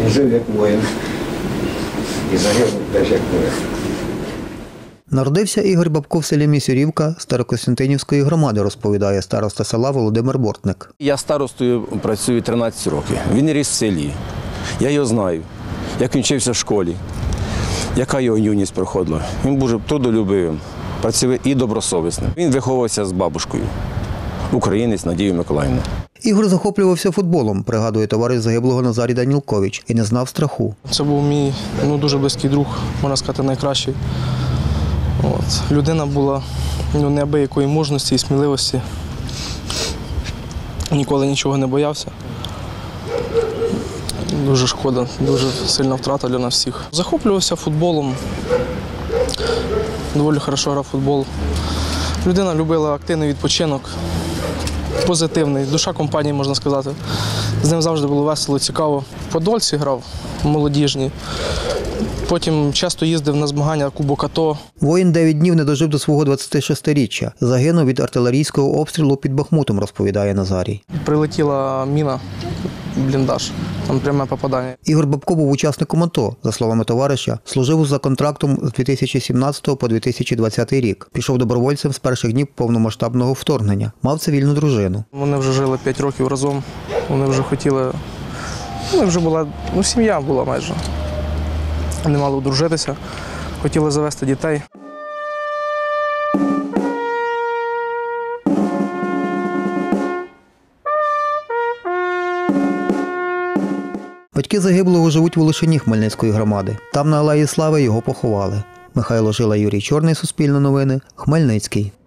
Він жив як воїн і загинув теж як воїн. Народився Ігор Бабко в селі Місюрівка Старокостянтинівської громади, розповідає староста села Володимир Бортник. Я старостою працюю 13 років. Він ріс в селі. Я його знаю, як він вчився в школі, яка його юність проходила. Він був трудолюбивим, працьовитим і добросовісним. Він виховувався з бабушкою, українець Надією Миколаївною. Ігор захоплювався футболом, пригадує товариш загиблого Назарій Данілкович, і не знав страху. Це був мій дуже близький друг, можна сказати, найкращий. Людина була неабиякої мужності і сміливості. Ніколи нічого не боявся. Дуже шкода, дуже сильна втрата для нас всіх. Захоплювався футболом, доволі хорошо грав в футбол. Людина любила активний відпочинок, позитивний, душа компанії, можна сказати. З ним завжди було весело, цікаво. В Подольці грав, молодіжні. Потім часто їздив на змагання Кубок АТО. Воїн 9 днів не дожив до свого 26-річчя. Загинув від артилерійського обстрілу під Бахмутом, розповідає Назарій. Прилетіла міна, бліндаж, там пряме попадання. Ігор Бабко був учасником АТО. За словами товариша, служив за контрактом з 2017 по 2020 рік. Пішов добровольцем з перших днів повномасштабного вторгнення. Мав цивільну дружину. Вони вже жили 5 років разом. Вони вже хотіли, вже була, сім'я була майже. Не мали одружитися, хотіли завести дітей. Батьки загиблого живуть в Олешині Хмельницької громади. Там на Алеї Слави його поховали. Михайло Жила, Юрій Чорний, Суспільне новини, Хмельницький.